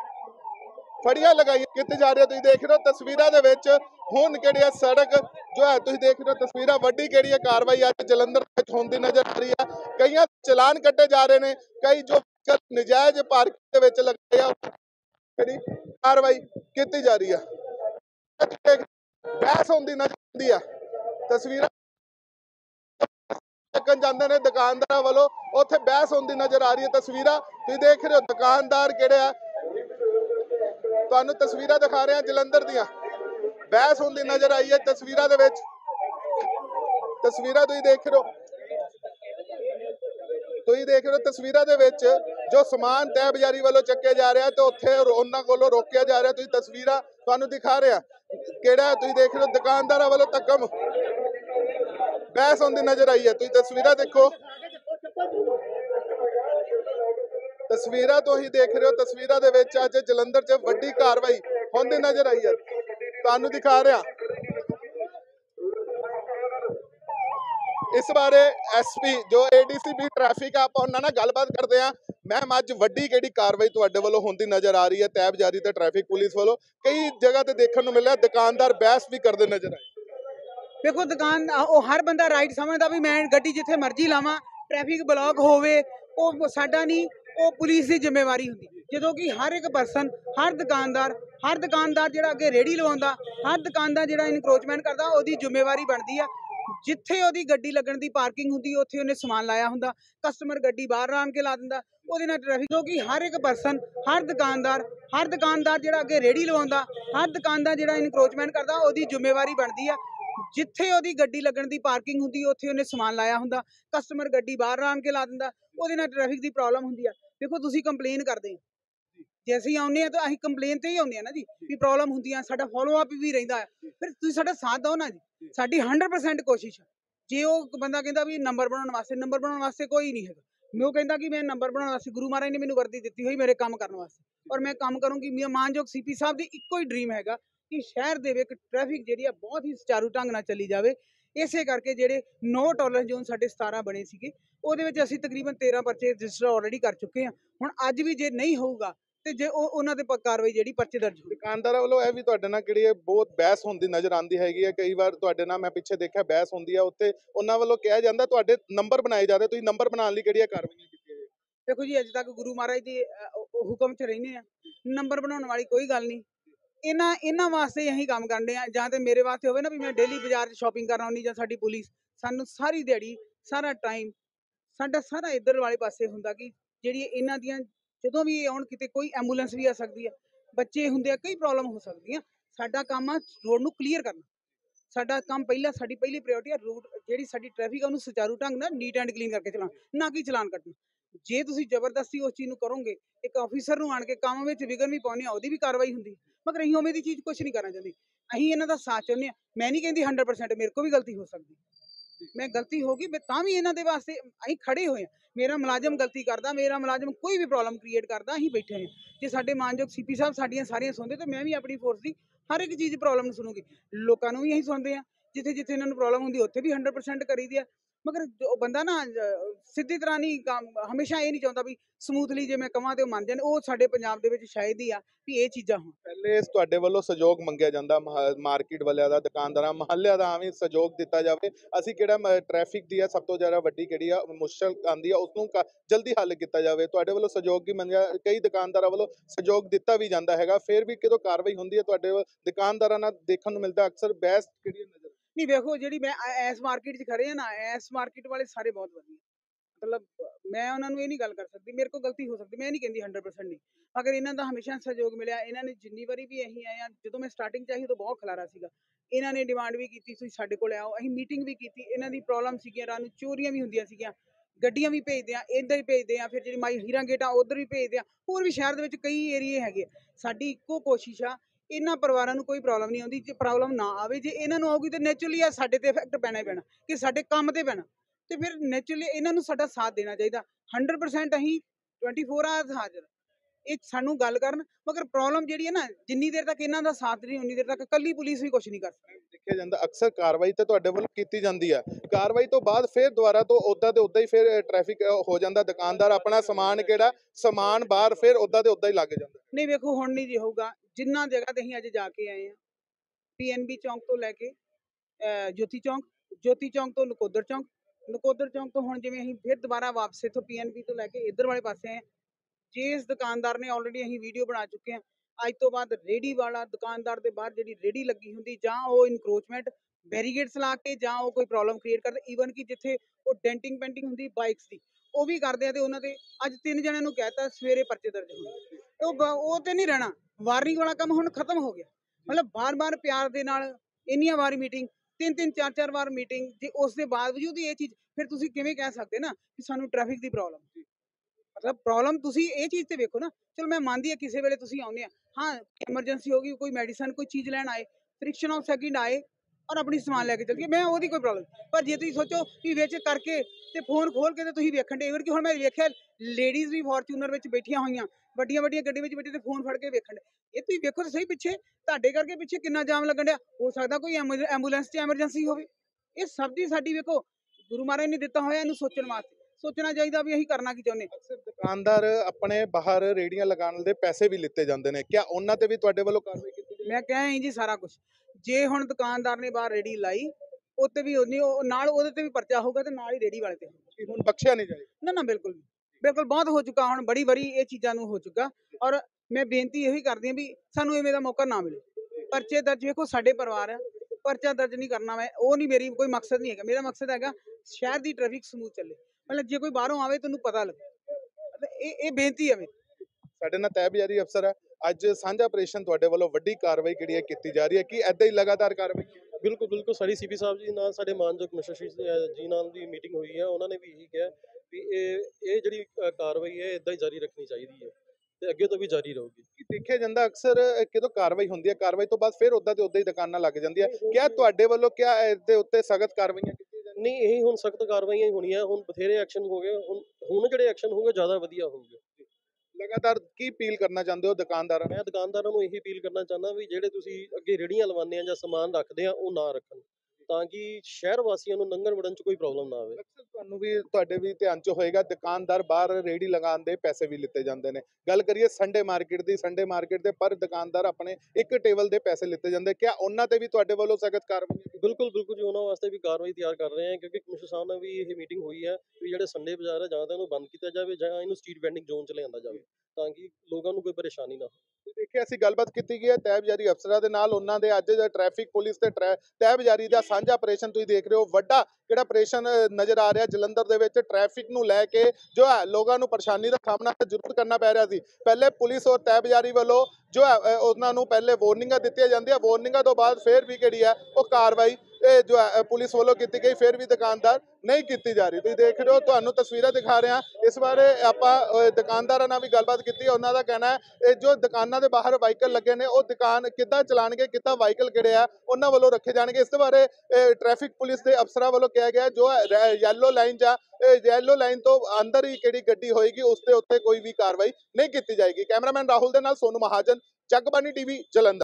ਫੜੀਆਂ ਲਗਾਈਆਂ ਕੀਤੀ ਜਾ ਰਹੀ ਹੈ। ਤੁਸੀਂ ਦੇਖ ਰਹੇ ਹੋ ਤਸਵੀਰਾਂ ਦੇ ਵਿੱਚ ਹੁਣ ਕਿਹੜੀ ਹੈ ਸੜਕ ਜੋ ਹੈ ਤੁਸੀਂ ਦੇਖ ਰਹੇ ਹੋ ਤਸਵੀਰਾਂ ਵੱਡੀ ਕਿਹੜੀ ਹੈ ਕਾਰਵਾਈ ਅੱਜ ਜਲੰਧਰ ਵਿੱਚ ਹੁੰਦੀ ਨਜ਼ਰ ਆ ਰਹੀ ਹੈ। ਕਈਆਂ ਚਲਾਨ ਕੱਟੇ ਜਾ ਰਹੇ ਨੇ, ਕਈ ਜੋ ਨਜਾਇਜ਼ ਪਾਰਕਿੰਗ ਦੇ ਵਿੱਚ ਲੱਗੇ ਆ ਕਿਹੜੀ ਕਾਰਵਾਈ ਕੀਤੀ ਜਾ ਰਹੀ ਹੈ। ਬਹਿਸ ਹੁੰਦੀ ਨਜ਼ਰ ਆਉਂਦੀ ਆ। ਤਸਵੀਰਾਂ ਚੱਕਣ ਜਾਂਦੇ ਨੇ ਦੁਕਾਨਦਾਰਾਂ ਵੱਲੋਂ, ਉੱਥੇ ਬਹਿਸ ਹੁੰਦੀ ਨਜ਼ਰ ਆ ਰਹੀ ਹੈ। ਤਸਵੀਰਾਂ ਤੁਸੀਂ ਦੇਖ ਰਹੇ ਹੋ, ਦੁਕਾਨਦਾਰ ਕਿਹੜੇ ਆ, ਤੁਹਾਨੂੰ ਤਸਵੀਰਾਂ ਦਿਖਾ ਰਹੇ ਹਾਂ ਜਲੰਧਰ ਦੀਆਂ, ਬਹਿਸ ਹੁੰਦੀ ਨਜ਼ਰ ਆਈ ਹੈ ਤਸਵੀਰਾਂ ਦੇ ਵਿੱਚ। ਤਸਵੀਰਾਂ ਤੁਸੀਂ ਦੇਖ ਰਹੇ ਹੋ, ਤੁਸੀਂ ਦੇਖ ਰਹੇ ਹੋ ਤਸਵੀਰਾਂ ਦੇ ਵਿੱਚ ਜੋ ਸਮਾਨ ਤਹਿ ਬਜ਼ਾਰੀ ਵੱਲੋਂ ਚੱਕਿਆ ਜਾ ਰਿਹਾ ਤੇ ਉੱਥੇ ਉਹਨਾਂ ਕੋਲੋਂ ਰੋਕਿਆ ਜਾ ਰਿਹਾ। ਤੁਸੀਂ ਤਸਵੀਰਾਂ ਤੁਹਾਨੂੰ ਦਿਖਾ ਰਹੇ ਆ, ਕਿਹੜਾ ਤੁਸੀਂ ਦੇਖ ਰਹੇ ਹੋ ਦੁਕਾਨਦਾਰਾਂ ਵੱਲੋਂ ਧੱਕਮ ਬਹਿਸ ਹੁੰਦੀ ਨਜ਼ਰ ਆਈ ਹੈ। ਤੁਸੀਂ ਤਸਵੀਰਾਂ ਦੇਖੋ, ਤਸਵੀਰਾਂ ਤੋਂ ਹੀ ਦੇਖ ਰਹੇ ਹੋ, ਤਸਵੀਰਾਂ ਦੇ ਵਿੱਚ ਅੱਜ ਜਲੰਧਰ 'ਚ ਵੱਡੀ ਕਾਰਵਾਈ ਹੁੰਦੀ ਨਜ਼ਰ ਆਈ ਹੈ, ਤੁਹਾਨੂੰ ਦਿਖਾ ਰਿਹਾ। ਇਸ ਬਾਰੇ ਐਸਪੀ ਜੋ ਏਡੀਸੀਪੀ ਟ੍ਰੈਫਿਕ ਆ, ਆਪਾਂ ਉਹਨਾਂ ਨਾਲ ਗੱਲਬਾਤ ਕਰਦੇ ਆ। ਮੈਮ, ਅੱਜ ਵੱਡੀ ਕਿਹੜੀ ਕਾਰਵਾਈ ਤੁਹਾਡੇ ਵੱਲੋਂ ਹੁੰਦੀ ਨਜ਼ਰ ਆ ਰਹੀ ਹੈ ਤਹਿ ਬਜ਼ਾਰੀ ਤੇ ਟ੍ਰੈਫਿਕ ਪੁਲਿਸ ਵੱਲੋਂ? ਕਈ ਜਗ੍ਹਾ ਤੇ ਦੇਖਣ ਨੂੰ ਮਿਲਿਆ ਦੁਕਾਨਦਾਰ ਬਹਿਸ ਵੀ ਕਰਦੇ ਨਜ਼ਰ ਆਏ। ਦੇਖੋ, ਦੁਕਾਨ ਉਹ ਹਰ ਬੰਦਾ ਰਾਈਟ ਸਮਝਦਾ ਵੀ ਮੈਂ ਗੱਡੀ ਜਿੱਥੇ ਮਰਜ਼ੀ ਲਾਵਾਂ, ਟ੍ਰੈਫਿਕ ਬਲੌਕ ਹੋਵੇ, ਉਹ ਸਾਡਾ ਨਹੀਂ, ਉਹ ਪੁਲਿਸ ਦੀ ਜ਼ਿੰਮੇਵਾਰੀ ਹੁੰਦੀ। ਜਦੋਂ ਕਿ ਹਰ ਇੱਕ ਪਰਸਨ, ਹਰ ਦੁਕਾਨਦਾਰ ਹਰ ਦੁਕਾਨਦਾਰ ਜਿਹੜਾ ਅੱਗੇ ਰੇਹੜੀ ਲਵਾਉਂਦਾ, ਹਰ ਦੁਕਾਨਦਾਰ ਜਿਹੜਾ ਇਨਕਰੋਚਮੈਂਟ ਕਰਦਾ, ਉਹਦੀ ਜ਼ਿੰਮੇਵਾਰੀ ਬਣਦੀ ਆ। ਜਿੱਥੇ ਉਹਦੀ ਗੱਡੀ ਲੱਗਣ ਦੀ ਪਾਰਕਿੰਗ ਹੁੰਦੀ, ਉੱਥੇ ਉਹਨੇ ਸਮਾਨ ਲਾਇਆ ਹੁੰਦਾ, ਕਸਟਮਰ ਗੱਡੀ ਬਾਹਰ ਆਣ ਕੇ ਲਾ ਦਿੰਦਾ, ਉਹਦੇ ਨਾਲ ਟ੍ਰੈਫਿਕ। ਜੋ ਕਿ ਹਰ ਇੱਕ ਪਰਸਨ, ਹਰ ਦੁਕਾਨਦਾਰ ਹਰ ਦੁਕਾਨਦਾਰ ਜਿਹੜਾ ਅੱਗੇ ਰੇਹੜੀ ਲਵਾਉਂਦਾ, ਹਰ ਦੁਕਾਨਦਾਰ ਜਿਹੜਾ ਇਨਕਰੋਚਮੈਂਟ ਕਰਦਾ, ਉਹਦੀ ਜ਼ਿੰਮੇਵਾਰੀ ਬਣਦੀ ਆ। ਜਿੱਥੇ ਉਹਦੀ ਗੱਡੀ ਲੱਗਣ ਦੀ ਪਾਰਕਿੰਗ ਹੁੰਦੀ, ਉੱਥੇ ਉਹਨੇ ਸਮਾਨ ਲਾਇਆ ਹੁੰਦਾ, ਕਸਟਮਰ ਗੱਡੀ ਬਾਹਰ ਆਣ ਕੇ ਲਾ ਦਿੰਦਾ, ਉਹਦੇ ਨਾਲ ਟ੍ਰੈਫਿਕ ਦੀ ਪ੍ਰੋਬਲਮ ਹੁੰਦੀ ਆ। ਦੇਖੋ, ਤੁਸੀਂ ਕੰਪਲੇਨ ਕਰਦੇ ਆ, ਜੇ ਅਸੀਂ ਆਉਂਦੇ ਆ ਤਾਂ ਅਸੀਂ ਕੰਪਲੇਨ ਤੇ ਹੀ ਆਉਂਦੇ ਆ ਨਾ ਜੀ, ਵੀ ਪ੍ਰੋਬਲਮ ਹੁੰਦੀ ਆ, ਸਾਡਾ ਫੋਲੋ ਅਪ ਵੀ ਰਹਿੰਦਾ ਆ। ਫਿਰ ਤੁਸੀਂ ਸਾਡਾ ਸਾਥ ਦਿਓ ਨਾ ਜੀ, ਸਾਡੀ ਹੰਡਰਡ ਪਰਸੈਂਟ ਕੋਸ਼ਿਸ਼ ਆ। ਜੇ ਉਹ ਬੰਦਾ ਕਹਿੰਦਾ ਵੀ ਨੰਬਰ ਬਣਾਉਣ ਵਾਸਤੇ, ਨੰਬਰ ਬਣਾਉਣ ਵਾਸਤੇ ਕੋਈ ਨਹੀਂ ਹੈਗਾ। ਮੈਂ ਉਹ ਕਹਿੰਦਾ ਕਿ ਮੈਂ ਨੰਬਰ ਬਣਾਉਣ ਵਾਸਤੇ, ਗੁਰੂ ਮਹਾਰਾਜ ਨੇ ਮੈਨੂੰ ਵਰਦੀ ਦਿੱਤੀ ਹੋਈ ਮੇਰੇ ਕੰਮ ਕਰਨ ਵਾਸਤੇ, ਔਰ ਮੈਂ ਕੰਮ ਕਰੂੰਗੀ। ਮੇਰਾ ਮਾਨਯੋਗ ਸੀਪੀ ਸਾਹਿਬ ਦੀ ਇੱਕੋ ਹੀ ਡ੍ਰੀਮ ਹੈਗਾ ਕਿ ਸ਼ਹਿਰ ਦੇ ਵਿੱਚ ਟ੍ਰੈਫਿਕ ਜਿਹੜੀ ਆ ਬਹੁਤ ਹੀ ਸੁਚਾਰੂ ਢੰਗ ਨਾਲ ਚੱਲੀ ਜਾਵੇ। ਇਸੇ ਕਰਕੇ ਜਿਹੜੇ ਨੋ ਟੋਲਰੈਂਸ ਜ਼ੋਨ ਸਾਡੇ ਸਤਾਰਾਂ ਬਣੇ ਸੀਗੇ, ਉਹਦੇ ਵਿੱਚ ਅਸੀਂ ਤਕਰੀਬਨ ਤੇਰਾਂ ਪਰਚੇ ਰਜਿਸਟਰ ਆਲਰੇਡੀ ਕਰ ਚੁੱਕੇ ਹਾਂ। ਹੁਣ ਅੱਜ ਵੀ ਜੇ ਨਹੀਂ ਹੋਊਗਾ ਤੇ ਜੇ ਉਹ ਉਹਨਾਂ ਤੇ ਕਾਰਵਾਈ ਜਿਹੜੀ ਪਰਚੇ ਦਰਜ ਹੋਊ। ਦੁਕਾਨਦਾਰਾਂ ਵੱਲੋਂ ਇਹ ਵੀ ਤੁਹਾਡੇ ਨਾਲ ਕਿਹੜੀ ਹੈ ਬਹੁਤ ਬਹਿਸ ਹੁੰਦੀ ਨਜ਼ਰ ਆਉਂਦੀ ਹੈਗੀ ਹੈ। ਕਈ ਵਾਰ ਤੁਹਾਡੇ ਨਾਲ ਮੈਂ ਪਿੱਛੇ ਦੇਖਿਆ ਬਹਿਸ ਹੁੰਦੀ ਆ, ਉੱਤੇ ਉਹਨਾਂ ਵੱਲੋਂ ਕਿਹਾ ਜਾਂਦਾ ਤੁਹਾਡੇ ਨੰਬਰ ਬਣਾਏ ਜਾਂਦੇ, ਤੁਸੀਂ ਨੰਬਰ ਬਣਾਉਣ ਲਈ ਕਿਹੜੀਆਂ ਕਾਰਵਾਈਆਂ ਕੀਤੀਆਂ? ਦੇਖੋ ਜੀ, ਅੱਜ ਤੱਕ ਗੁਰੂ ਮਹਾਰਾਜ ਦੇ ਹੁਕਮ 'ਚ ਰਹਿੰਦੇ ਆ, ਨੰਬਰ ਬਣਾਉਣ ਵਾਲੀ ਕੋਈ ਗੱਲ ਨਹੀਂ। ਇਹਨਾਂ ਇਹਨਾਂ ਵਾਸਤੇ ਅਸੀਂ ਕੰਮ ਕਰਦੇ ਆ। ਜਾਂ ਤੇ ਮੇਰੇ ਵਾਸਤੇ ਹੋਵੇ ਨਾ ਵੀ ਮੈਂ ਡੇਲੀ ਬਾਜ਼ਾਰ 'ਚ ਸ਼ਾਪਿੰਗ ਕਰਨ ਆਉਂਦੀ, ਜਾਂ ਸਾਡੀ ਪੁਲਿਸ ਸਾਨੂੰ ਸਾਰੀ ਦਿਹਾੜੀ ਸਾਰਾ ਟਾਈਮ ਸਾਡਾ ਸਾਰਾ ਇੱਧਰ ਵਾਲੇ ਪਾਸੇ ਹੁੰਦਾ ਕਿ ਜਿਹੜੀ ਇਹਨਾਂ ਦੀਆਂ ਜਦੋਂ ਵੀ ਆਉਣ, ਕਿਤੇ ਕੋਈ ਐਂਬੂਲੈਂਸ ਵੀ ਆ ਸਕਦੀ ਆ, ਬੱਚੇ ਹੁੰਦੇ ਆ, ਕਈ ਪ੍ਰੋਬਲਮ ਹੋ ਸਕਦੀਆਂ। ਸਾਡਾ ਕੰਮ ਆ ਰੋਡ ਨੂੰ ਕਲੀਅਰ ਕਰਨਾ। ਸਾਡਾ ਕੰਮ ਪਹਿਲਾਂ, ਸਾਡੀ ਪਹਿਲੀ ਪ੍ਰਾਇੋਰਟੀ ਆ ਰੋਡ, ਜਿਹੜੀ ਸਾਡੀ ਟ੍ਰੈਫਿਕ ਆ ਉਹਨੂੰ ਸੁਚਾਰੂ ਢੰਗ ਨਾਲ ਨੀਟ ਐਂਡ ਕਲੀਨ ਕਰਕੇ ਚਲਾਉਣਾ, ਨਾ ਕਿ ਚਲਾਨ ਕੱਟਣਾ। ਜੇ ਤੁਸੀਂ ਜ਼ਬਰਦਸਤੀ ਉਸ ਚੀਜ਼ ਨੂੰ ਕਰੋਗੇ, ਇੱਕ ਆਫੀਸਰ ਨੂੰ ਆਣ ਕੇ ਕੰਮ ਵਿੱਚ ਵਿਘਨ ਵੀ ਪਾਉਂਦੇ ਆ, ਉਹਦੀ ਵੀ ਕਾਰਵਾਈ ਹੁੰਦੀ। ਮਗਰ ਅਸੀਂ ਉਵੇਂ ਦੀ ਚੀਜ਼ ਕੁਛ ਨਹੀਂ ਕਰਨਾ ਚਾਹੁੰਦੇ। ਅਸੀਂ ਇਹਨਾਂ ਦਾ ਸਾਥ ਚਾਹੁੰਦੇ ਹਾਂ। ਮੈਂ ਨਹੀਂ ਕਹਿੰਦੀ ਹੰਡਰਡ ਪਰਸੈਂਟ, ਮੇਰੇ ਕੋਲ ਵੀ ਗਲਤੀ ਹੋ ਸਕਦੀ, ਮੈਂ ਗਲਤੀ ਹੋ ਗਈ, ਮੈਂ ਤਾਂ ਵੀ ਇਹਨਾਂ ਦੇ ਵਾਸਤੇ ਅਸੀਂ ਖੜੇ ਹੋਏ ਹਾਂ। ਮੇਰਾ ਮੁਲਾਜ਼ਮ ਗਲਤੀ ਕਰਦਾ, ਮੇਰਾ ਮੁਲਾਜ਼ਮ ਕੋਈ ਵੀ ਪ੍ਰੋਬਲਮ ਕ੍ਰੀਏਟ ਕਰਦਾ, ਅਸੀਂ ਬੈਠੇ ਹਾਂ। ਜੇ ਸਾਡੇ ਮਾਨਯੋਗ ਸੀਪੀ ਸਾਹਿਬ ਸਾਡੀਆਂ ਸਾਰੀਆਂ ਸੁਣਦੇ, ਤਾਂ ਮੈਂ ਵੀ ਆਪਣੀ ਫੋਰਸ ਦੀ ਹਰ ਇੱਕ ਚੀਜ਼ ਪ੍ਰੋਬਲਮ ਨੂੰ ਸੁਣੂਗੀ। ਲੋਕਾਂ ਨੂੰ ਵੀ ਅਸੀਂ ਸੁਣਦੇ ਹਾਂ, ਜਿੱਥੇ ਜਿੱਥੇ ਇਹਨਾਂ ਨੂੰ ਪ੍ਰੋਬਲਮ ਹੁੰਦੀ ਉੱਥੇ ਵੀ ਹੰਡਰਡ ਪਰਸੈਂਟ ਕਰੀਦੀ ਆ। ਮਗਰ ਉਹ ਬੰਦਾ ਨਾ ਸਿੱਧੀ ਤਰ੍ਹਾਂ ਨਹੀਂ ਕੰਮ, ਹਮੇਸ਼ਾ ਇਹ ਨਹੀਂ ਚਾਹੁੰਦਾ ਵੀ ਸਮੂਥਲੀ ਜੇ ਮੈਂ ਕਹਾਂ ਤੇ ਉਹ ਮੰਨ ਜਾਣ। ਉਹ ਸਾਡੇ ਪੰਜਾਬ ਦੇ ਵਿੱਚ ਸ਼ਾਇਦ ਹੀ ਆ ਵੀ ਇਹ ਚੀਜ਼ਾਂ ਹੋਣ। ਪਹਿਲੇ ਤੁਹਾਡੇ ਵੱਲੋਂ ਸਹਿਯੋਗ ਮੰਗਿਆ ਜਾਂਦਾ, ਮਾਰਕੀਟ ਵਾਲਿਆਂ ਦਾ, ਦੁਕਾਨਦਾਰਾਂ, ਮਹੱਲਿਆਂ ਦਾ, ਐਵੇਂ ਸਹਿਯੋਗ ਦਿੱਤਾ ਜਾਵੇ। ਅਸੀਂ ਕਿਹੜਾ ਟ੍ਰੈਫਿਕ ਦੀ ਆ ਸਭ ਤੋਂ ਜ਼ਿਆਦਾ ਵੱਡੀ ਕਿਹੜੀ ਆ ਮੁਸ਼ਕਲ ਆਉਂਦੀ ਆ, ਉਸਨੂੰ ਜਲਦੀ ਹੱਲ ਕੀਤਾ ਜਾਵੇ। ਤੁਹਾਡੇ ਵੱਲੋਂ ਸਹਿਯੋਗ ਵੀ ਮੰਗਿਆ, ਕਈ ਦੁਕਾਨਦਾਰਾਂ ਵੱਲੋਂ ਸਹਿਯੋਗ ਦਿੱਤਾ ਵੀ ਜਾਂਦਾ ਹੈਗਾ, ਫਿਰ ਵੀ ਕਿਦੋਂ ਕਾਰਵਾਈ ਹੁੰਦੀ ਹੈ ਤੁਹਾਡੇ ਦੁਕਾਨਦਾਰਾਂ ਨਾਲ ਦੇਖਣ ਨੂੰ ਮਿਲਦਾ ਅਕਸਰ ਬਹਿਸ ਕਿਹੜੀ ਨਜ਼ਰ? ਨਹੀਂ, ਵੇਖੋ, ਜਿਹੜੀ ਮੈਂ ਇਸ ਮਾਰਕੀਟ 'ਚ ਖੜੇ ਆ ਨਾ, ਇਸ ਮਾਰਕੀਟ ਵਾਲੇ ਸਾਰੇ ਬਹੁਤ ਵਧੀਆ। ਮਤਲਬ ਮੈਂ ਉਹਨਾਂ ਨੂੰ ਇਹ ਨਹੀਂ ਗੱਲ ਕਰ ਸਕਦੀ, ਮੇਰੇ ਕੋਲ ਗਲਤੀ ਹੋ ਸਕਦੀ, ਮੈਂ ਨਹੀਂ ਕਹਿੰਦੀ ਹੰਡਰਡ ਪਰਸੈਂਟ ਨਹੀਂ। ਅਗਰ ਇਹਨਾਂ ਦਾ ਹਮੇਸ਼ਾ ਸਹਿਯੋਗ ਮਿਲਿਆ, ਇਹਨਾਂ ਨੇ ਜਿੰਨੀ ਵਾਰੀ ਵੀ ਅਸੀਂ ਆਏ ਹਾਂ, ਜਦੋਂ ਮੈਂ ਸਟਾਰਟਿੰਗ 'ਚ ਆਈ ਉਦੋਂ ਬਹੁਤ ਖਲਾਰਾ ਸੀਗਾ। ਇਹਨਾਂ ਨੇ ਡਿਮਾਂਡ ਵੀ ਕੀਤੀ, ਤੁਸੀਂ ਸਾਡੇ ਕੋਲ ਆਓ, ਅਸੀਂ ਮੀਟਿੰਗ ਵੀ ਕੀਤੀ। ਇਹਨਾਂ ਦੀ ਪ੍ਰੋਬਲਮ ਸੀਗੀਆਂ, ਰਾਤ ਨੂੰ ਚੋਰੀਆਂ ਵੀ ਹੁੰਦੀਆਂ ਸੀਗੀਆਂ, ਗੱਡੀਆਂ ਵੀ ਭੇਜਦੇ ਆ, ਇੱਧਰ ਹੀ ਭੇਜਦੇ ਆ, ਫਿਰ ਜਿਹੜੀ ਮਾਈ ਹੀਰਾ ਗੇਟ ਆ ਉੱਧਰ ਵੀ ਭੇਜਦੇ ਆ, ਹੋਰ ਵੀ ਸ਼ਹਿਰ ਦੇ ਵਿੱਚ ਕਈ ਏਰੀਏ ਹੈਗੇ। ਸਾਡੀ ਇੱਕੋ ਕੋਸ਼ਿਸ਼ ਆ, ਇਹਨਾਂ ਪਰਿਵਾਰਾਂ ਨੂੰ ਕੋਈ ਪ੍ਰੋਬਲਮ ਨਹੀਂ ਆਉਂਦੀ। ਜੇ ਪ੍ਰੋਬਲਮ ਨਾ ਆਵੇ, ਜੇ ਇਹਨਾਂ ਨੂੰ ਆਊਗੀ ਤਾਂ ਨੈਚੁਰਲੀ ਆ ਸਾਡੇ ਤੇ ਇਫੈਕਟ ਪੈਣਾ ਹੀ ਪੈਣਾ, ਕਿ ਸਾਡੇ ਕੰਮ ਤੇ ਪੈਣਾ। ਤੇ ਫਿਰ ਨੈਚੁਰਲੀ ਇਹਨਾਂ ਨੂੰ ਸਾਡਾ ਸਾਥ ਦੇਣਾ ਚਾਹੀਦਾ। ਹੰਡਰਡ ਪਰਸੈਂਟ ਅਸੀਂ ਟਵੈਂਟੀ ਫੋਰ ਆਵਰਸ ਹਾਜ਼ਰ। ਇਹ ਸਾਨੂੰ ਗੱਲ ਕਰਨ, ਮਗਰ ਪ੍ਰੋਬਲਮ ਜਿਹੜੀ ਹੈ ਨਾ, ਜਿੰਨੀ ਦੇਰ ਤੱਕ ਇਹਨਾਂ ਦਾ ਸਾਥ ਨਹੀਂ, ਉਨੀ ਦੇਰ ਤੱਕ ਇਕੱਲੀ ਪੁਲਿਸ ਵੀ ਕੁਝ ਨਹੀਂ ਕਰ ਸਕਦੀ। ਦੇਖਿਆ ਜਾਂਦਾ ਅਕਸਰ ਕਾਰਵਾਈ ਤੇ ਤੁਹਾਡੇ ਵੱਲੋਂ ਕੀਤੀ ਜਾਂਦੀ ਹੈ, ਕਾਰਵਾਈ ਤੋਂ ਬਾਅਦ ਫਿਰ ਦੁਬਾਰਾ ਤੋਂ ਉੱਦਾਂ ਤੇ ਉੱਦਾਂ ਹੀ ਫਿਰ ਟ੍ਰੈਫਿਕ ਹੋ ਜਾਂਦਾ, ਦੁਕਾਨਦਾਰ ਆਪਣਾ ਸਮਾਨ ਕਿਹੜਾ ਸਮਾਨ ਬਾਹਰ ਫਿਰ ਉੱਦਾਂ ਤੇ ਉੱਦਾਂ ਹੀ ਲੱਗ ਜਾਂਦਾ। ਨਹੀਂ, ਵੇਖੋ, ਹੁਣ ਨਹੀਂ ਜੀ ਹੋਊਗਾ। ਜਿੰਨਾ ਜਗ੍ਹਾ ਤੇ ਅਸੀਂ ਅੱਜ ਜਾ ਕੇ ਆਏ ਹਾਂ, ਪੀ ਐਨ ਬੀ ਚੌਂਕ ਤੋਂ ਲੈ ਕੇ ਜੋਤੀ ਚੌਂਕ, ਜੋਤੀ ਚੌਂਕ ਤੋਂ ਨਕੋਦਰ ਚੌਂਕ, ਨਕੋਦਰ ਚੌਂਕ ਤੋਂ ਹੁਣ ਜਿਵੇਂ ਅਸੀਂ ਫਿਰ ਦੁਬਾਰਾ ਵਾਪਸ ਇੱਥੋਂ ਪੀ ਐਨ ਬੀ ਤੋਂ ਲੈ ਕੇ ਇੱਧਰ ਵਾਲੇ ਪਾਸੇ ਆਏ। ਜਿਸ ਦੁਕਾਨਦਾਰ ਨੇ ਆਲਰੇਡੀ ਅਸੀਂ ਵੀਡੀਓ ਬਣਾ ਚੁੱਕੇ ਹਾਂ। ਅੱਜ ਤੋਂ ਬਾਅਦ ਰੇਹੜੀ ਵਾਲਾ ਦੁਕਾਨਦਾਰ ਦੇ ਬਾਹਰ ਜਿਹੜੀ ਰੇਹੜੀ ਲੱਗੀ ਹੁੰਦੀ, ਜਾਂ ਉਹ ਇਨਕਰੋਚਮੈਂਟ, ਬੈਰੀਗੇਡਸ ਲਾ ਕੇ ਜਾਂ ਉਹ ਕੋਈ ਪ੍ਰੋਬਲਮ ਕ੍ਰੀਏਟ ਕਰਦੇ, ਈਵਨ ਕਿ ਜਿੱਥੇ ਉਹ ਡੈਂਟਿੰਗ ਪੈਂਟਿੰਗ ਹੁੰਦੀ ਬਾਈਕਸ ਦੀ ਉਹ ਵੀ ਕਰਦੇ ਆ, ਤੇ ਉਹਨਾਂ ਤੇ ਅੱਜ ਤਿੰਨ ਜਣਿਆਂ ਨੂੰ ਕਹਿਤਾ ਸਵੇਰੇ ਪਰਚੇ ਦਰਜ ਹੋਣੇ। ਉਹ ਬ- ਉਹ ਤੇ ਨਹੀਂ ਰਹਿਣਾ, ਵਾਰਨਿੰਗ ਵਾਲਾ ਕੰਮ ਹੁਣ ਖਤਮ ਹੋ ਗਿਆ। ਮਤਲਬ ਬਾਰ-ਬਾਰ ਪਿਆਰ ਦੇ ਨਾਲ ਇੰਨੀਆਂ ਵਾਰ ਮੀਟਿੰਗ, ਤਿੰਨ ਤਿੰਨ ਚਾਰ ਚਾਰ ਵਾਰ ਮੀਟਿੰਗ, ਜੇ ਉਸ ਦੇ ਬਾਵਜੂਦ ਹੀ ਇਹ ਚੀਜ਼, ਫਿਰ ਤੁਸੀਂ ਕਿਵੇਂ ਕਹਿ ਸਕਦੇ ਨਾ ਕਿ ਸਾਨੂੰ ਟ੍ਰੈਫਿਕ ਦੀ ਪ੍ਰੋਬਲਮ। ਮਤਲਬ ਪ੍ਰੋਬਲਮ ਤੁਸੀਂ ਇਹ ਚੀਜ਼ ਤੇ ਵੇਖੋ ਨਾ। ਚਲੋ ਮੈਂ ਮੰਨਦੀ ਹਾਂ ਕਿਸੇ ਵੇਲੇ ਤੁਸੀਂ ਆਉਂਦੇ ਆ, ਹਾਂ ਐਮਰਜੈਂਸੀ ਹੋ ਗਈ, ਕੋਈ ਮੈਡੀਸਨ ਕੋਈ ਚੀਜ਼ ਲੈਣ ਆਏ, ਫ੍ਰਿਕਸ਼ਨ ਆਫ ਸੈਕਿੰਡ ਆਏ ਔਰ ਆਪਣੀ ਸਮਾਨ ਲੈ ਕੇ ਚੱਲ ਗਏ, ਮੈਂ ਉਹਦੀ ਕੋਈ ਪ੍ਰੋਬਲਮ। ਪਰ ਜੇ ਤੁਸੀਂ ਸੋਚੋ ਕਿ ਵਿੱਚ ਕਰਕੇ ਤੇ ਫੋਨ ਖੋਲ ਕੇ ਤੇ ਤੁਸੀਂ ਵੇਖਣ ਦੇ, ਇਵਨ ਕਿ ਹੁਣ ਮੈਂ ਵੇਖਿਆ ਲੇਡੀਜ਼ ਵੀ ਫੋਰਚੂਨਰ ਵਿੱਚ ਬੈਠੀਆਂ ਹੋਈਆਂ, ਵੱਡੀਆਂ ਵੱਡੀਆਂ ਗੱਡੀ ਵਿੱਚ ਬੈਠੇ ਤੇ ਫੋਨ ਫੜ ਕੇ ਵੇਖਣ ਦੇ। ਇਹ ਤੁਸੀਂ ਵੇਖੋ ਤਾਂ ਸਹੀ, ਪਿੱਛੇ ਤੁਹਾਡੇ ਕਰਕੇ ਪਿੱਛੇ ਕਿੰਨਾ ਜਾਮ ਲੱਗਣ ਡਿਆ। ਹੋ ਸਕਦਾ ਕੋਈ ਐਂਬੂਲੈਂਸ 'ਚ ਐਮਰਜੈਂਸੀ ਹੋਵੇ। ਇਹ ਸਭ ਦੀ ਸਾਡੀ ਵੇਖੋ ਗੁਰੂ ਮਹਾਰਾਜ ਨੇ ਦਿੱਤਾ ਹੋਇਆ ਇਹਨੂੰ ਸੋਚਣ ਵਾਸਤੇ, ਸੋਚਣਾ ਚਾਹੀਦਾ ਵੀ ਅਸੀਂ ਕਰਨਾ ਕੀ ਚਾਹੁੰਦੇ। ਅਕਸਰ ਦੁਕਾਨਦਾਰ ਆਪਣੇ ਬਾਹਰ ਰੇੜੀਆਂ ਲਗਾਉਣ ਦੇ ਪੈਸੇ ਵੀ ਲਿੱਤੇ ਜਾਂਦੇ ਨੇ, ਕਿਆ ਉਹਨਾਂ ਤੇ ਵੀ ਤੁਹਾਡੇ ਵੱਲੋਂ ਕਾਰਵਾਈ ਕੀਤੀ ਜਾਏਗੀ? ਮੈਂ ਕਹਿ ਜੀ ਸਾਰਾ ਕੁਝ, ਜੇ ਹੁਣ ਦੁਕਾਨਦਾਰ ਨੇ ਬਾਹਰ ਰੇੜੀ ਲਾਈ ਉੱਤੇ ਵੀ ਉਹਨੀ ਉਹ ਨਾਲ ਉਹਦੇ ਤੇ ਵੀ ਪਰਚਾ ਹੋਊਗਾ ਤੇ ਨਾਲ ਹੀ ਰੇੜੀ ਵਾਲੇ ਤੇ। ਕਿ ਹੁਣ ਬਖਸ਼ਿਆ ਨਹੀਂ ਜਾਏਗਾ? ਨਾ ਨਾ ਬਿਲਕੁਲ ਨਹੀਂ, ਬਿਲਕੁਲ ਬਹੁਤ ਹੋ ਚੁੱਕਾ, ਹੁਣ ਬੜੀ ਵਾਰੀ ਇਹ ਚੀਜ਼ਾਂ ਨੂੰ ਹੋ ਚੁੱਕਾ। ਔਰ ਮੈਂ ਬੇਨਤੀ ਇਹੀ ਕਰਦੀ ਹਾਂ ਵੀ ਸਾਨੂੰ ਐਵੇਂ ਦਾ ਮੌਕਾ ਨਾ ਮਿਲੇ। ਪਰਚੇ ਦਰਜ ਵੇਖੋ ਸਾਡੇ ਪਰਿਵਾਰ ਆ, ਪਰਚਾ ਦਰਜ ਨਹੀਂ ਕਰਨਾ, ਮੈਂ ਉਹ ਨਹੀਂ, ਮੇਰੀ ਕੋਈ ਮਕਸਦ ਨਹੀਂ ਹੈਗਾ। ਮੇਰਾ ਮਕਸਦ ਹੈਗਾ ਸ਼ਹਿਰ ਦੀ ਟ੍ਰੈਫਿਕ ਸਮੂਥ ਚੱਲੇ, ਮਤਲਬ ਜੇ ਕੋਈ ਬਾਹਰੋਂ ਆਵੇ ਤੈਨੂੰ ਪਤਾ ਲੱਗੇ। ਇਹ ਇਹ ਬੇਨਤੀ ਹੈ ਮੇਰੀ। ਸਾਡੇ ਨਾਲ ਤੈਬਜ਼ਾਰੀ ਅਫਸਰ ਹੈ, ਅੱਜ ਸਾਂਝਾ ਆਪਰੇਸ਼ਨ ਤੁਹਾਡੇ ਵੱਲੋਂ ਵੱਡੀ ਕਾਰਵਾਈ ਕਿਹੜੀ ਹੈ ਕੀਤੀ ਜਾ ਰਹੀ ਹੈ, ਕਿ ਐਦਾਂ ਹੀ ਲਗਾਤਾਰ ਕਾਰਵਾਈ? ਬਿਲਕੁਲ ਬਿਲਕੁਲ ਸਾਡੀ ਸੀਪੀ ਸਾਹਿਬ ਜੀ ਨਾਲ, ਸਾਡੇ ਮਾਨਯੋਗ ਕਮਿਸ਼ਨਰ ਜੀ ਨਾਲ ਦੀ ਮੀਟਿੰਗ ਹੋਈ ਹੈ। ਉਹਨਾਂ ਨੇ ਵੀ ਇਹੀ ਕਿਹਾ ਵੀ ਇਹ ਇਹ ਜਿਹੜੀ ਅ, ਕਾਰਵਾਈ ਹੈ ਇਦਾਂ ਹੀ ਜਾਰੀ ਰੱਖਣੀ ਚਾਹੀਦੀ ਹੈ ਤੇ ਅੱਗੇ ਤੋਂ ਵੀ ਜਾਰੀ ਰਹੂਗੀ। ਕਿ ਦੇਖਿਆ ਜਾਂਦਾ ਅਕਸਰ ਕਿਦੋਂ ਕਾਰਵਾਈ ਹੁੰਦੀ ਹੈ, ਕਾਰਵਾਈ ਤੋਂ ਬਾਅਦ ਫਿਰ ਉੱਦਾਂ ਤੇ ਉੱਦਾਂ ਹੀ ਦੁਕਾਨਾਂ ਲੱਗ ਜਾਂਦੀਆਂ, ਕਿਆ ਤੁਹਾਡੇ ਵੱਲੋਂ ਕਿਆ ਇਹਦੇ ਉੱਤੇ ਸਖਤ ਕਾਰਵਾਈਆਂ ਕੀਤੀਆਂ ਜਾਣਗੀਆਂ? ਨਹੀਂ, ਇਹੀ ਹੁਣ ਸਖਤ ਕਾਰਵਾਈਆਂ ਹੀ ਹੋਣੀਆਂ। ਹੁਣ ਬਥੇਰੇ ਐਕਸ਼ਨ ਹੋ ਗਏ, ਹੁਣ ਹੁਣ ਜਿਹੜੇ ਐਕਸ਼ਨ ਹੋਣਗੇ ਜ਼ਿਆਦਾ ਵਧੀਆ ਹੋਣਗੇ। ਲਗਾਤਾਰ ਕੀ ਅਪੀਲ ਕਰਨਾ ਚਾਹੁੰਦੇ ਹੋ ਦੁਕਾਨਦਾਰਾਂ ਨੂੰ? ਮੈਂ ਦੁਕਾਨਦਾਰਾਂ ਨੂੰ ਇਹੀ ਅਪੀਲ ਕਰਨਾ ਚਾਹੁੰਦਾ ਵੀ ਜਿਹੜੇ ਤੁਸੀਂ ਅੱਗੇ ਰੇੜੀਆਂ ਲਵਾਉਂਦੇ ਆ ਜਾਂ ਸਮਾਨ ਰੱਖਦੇ ਆ ਉਹ ਨਾ ਰੱਖਣ, ਤਾਂ ਕਿ ਸ਼ਹਿਰ ਵਾਸੀਆਂ ਨੂੰ ਲੰਘਣ ਵੜਨ 'ਚ ਕੋਈ ਪ੍ਰੋਬਲਮ ਨਾ ਆਵੇ। ਅਕਸਰ ਤੁਹਾਨੂੰ ਵੀ ਤੁਹਾਡੇ ਵੀ ਧਿਆਨ 'ਚ ਹੋਏਗਾ ਦੁਕਾਨਦਾਰ ਬਾਹਰ ਰੇੜੀ ਲਗਾਉਣ ਦੇ ਪੈਸੇ ਵੀ ਲਿੱਤੇ ਜਾਂਦੇ ਨੇ। ਗੱਲ ਕਰੀਏ ਸੰਡੇ ਮਾਰਕੀਟ ਦੀ, ਸੰਡੇ ਮਾਰਕੀਟ ਦੇ ਪਰ ਦੁਕਾਨਦਾਰ ਆਪਣੇ ਇੱਕ ਟੇਬਲ ਦੇ ਪੈਸੇ ਲਿੱਤੇ ਜਾਂਦੇ, ਕਿਆ ਉਹਨਾਂ ਤੇ ਵੀ ਤੁਹਾਡੇ ਵੱਲੋਂ ਸਖਤ ਕਾਰਵਾਈ? ਬਿਲਕੁਲ ਬਿਲਕੁਲ ਜੀ, ਉਹਨਾਂ ਵਾਸਤੇ ਵੀ ਕਾਰਵਾਈ ਤਿਆਰ ਕਰ ਰਹੇ ਹਾਂ, ਕਿਉਂਕਿ ਕਮਿਸ਼ਨਰ ਸਾਹਿਬ ਨਾਲ ਵੀ ਇਹ ਮੀਟਿੰਗ ਹੋਈ ਹੈ ਵੀ ਜਿਹੜੇ ਸੰਡੇ ਬਾਜ਼ਾਰ ਹੈ ਜਾਂ ਤਾਂ ਇਹਨੂੰ ਬੰਦ ਕੀਤਾ ਜਾਵੇ ਜਾਂ ਇਹਨੂੰ ਸਟਰੀਟ ਵੈਂਡਿੰਗ ਜ਼ੋਨ 'ਚ ਲਿਆਂਦਾ ਜਾਵੇ, ਤਾਂ ਕਿ ਲੋਕਾਂ ਨੂੰ ਕੋਈ ਪਰੇਸ਼ਾਨੀ ਨਾ ਹੋ। ਦੇਖਿਆ ਅਸੀਂ ਗੱਲਬਾਤ ਕੀਤੀ ਗਈ ਹੈ ਤੈਬਜ਼ਾਰੀ ਅਫਸਰਾਂ ਦੇ ਨਾਲ, ਉਹਨਾਂ ਦੇ ਅੱਜ ਟ੍ਰੈਫਿਕ ਪੁਲਿਸ ਤੇ ਤੈਬਜ਼ਾਰੀ ਦਾ ਸਾਂਝਾ ਆਪਰੇਸ਼ਨ ਤੁਸੀਂ ਦੇਖ ਰਹੇ ਹੋ। ਵੱਡਾ ਜਿਹੜਾ ਆਪਰੇਸ਼ਨ ਨਜ਼ਰ ਆ ਰਿਹਾ ਜਲੰਧਰ ਦੇ ਵਿੱਚ, ਟ੍ਰੈਫਿਕ ਨੂੰ ਲੈ ਕੇ ਜੋ ਹੈ ਲੋਕਾਂ ਨੂੰ ਪਰੇਸ਼ਾਨੀ ਦਾ ਸਾਹਮਣਾ ਜ਼ਰੂਰ ਕਰਨਾ ਪੈ ਰਿਹਾ ਸੀ। ਪਹਿਲੇ ਪੁਲਿਸ ਔਰ ਤੈਬਜ਼ਾਰੀ ਵੱਲੋਂ ਜੋ ਹੈ ਉਹਨਾਂ ਨੂੰ ਪਹਿਲੇ ਵਾਰਨਿੰਗਾਂ ਦਿੱਤੀਆਂ ਜਾਂਦੀਆਂ, ਵਾਰਨਿੰਗਾਂ ਤੋਂ ਬਾਅਦ ਫਿਰ ਵੀ ਜਿਹੜੀ ਹੈ ਉਹ ਕਾਰਵਾਈ ਇਹ ਜੋ ਹੈ ਪੁਲਿਸ ਵੱਲੋਂ ਕੀਤੀ ਗਈ, ਫਿਰ ਵੀ ਦੁਕਾਨਦਾਰ ਨਹੀਂ ਕੀਤੀ ਜਾ ਰਹੀ। ਤੁਸੀਂ ਦੇਖ ਰਹੇ ਹੋ, ਤੁਹਾਨੂੰ ਤਸਵੀਰਾਂ ਦਿਖਾ ਰਹੇ ਹਾਂ। ਇਸ ਬਾਰੇ ਆਪਾਂ ਦੁਕਾਨਦਾਰਾਂ ਨਾਲ ਵੀ ਗੱਲਬਾਤ ਕੀਤੀ, ਉਹਨਾਂ ਦਾ ਕਹਿਣਾ ਹੈ ਇਹ ਜੋ ਦੁਕਾਨਾਂ ਦੇ ਬਾਹਰ ਵਾਹੀਕਲ ਲੱਗੇ ਨੇ ਉਹ ਦੁਕਾਨ ਕਿੱਦਾਂ ਚਲਾਣਗੇ, ਕਿੱਦਾਂ ਵਾਹੀਕਲ ਕਿਹੜੇ ਆ ਉਹਨਾਂ ਵੱਲੋਂ ਰੱਖੇ ਜਾਣਗੇ। ਇਸ ਦੇ ਬਾਰੇ ਟ੍ਰੈਫਿਕ ਪੁਲਿਸ ਦੇ ਅਫਸਰਾਂ ਵੱਲੋਂ ਕਿਹਾ ਗਿਆ ਜੋ ਯੈਲੋ ਲਾਈਨ ਜਾਂ ਯੈਲੋ ਲਾਈਨ ਤੋਂ ਅੰਦਰ ਹੀ ਕਿਹੜੀ ਗੱਡੀ ਹੋਏਗੀ ਉਸ ਦੇ ਉੱਤੇ ਕੋਈ ਵੀ ਕਾਰਵਾਈ ਨਹੀਂ ਕੀਤੀ ਜਾਏਗੀ। ਕੈਮਰਾਮੈਨ ਰਾਹੁਲ ਦੇ ਨਾਲ ਸੋਨੂ ਮਹਾਜਨ, ਜਗਬਾਨੀ ਟੀਵੀ, ਜਲੰਧਰ।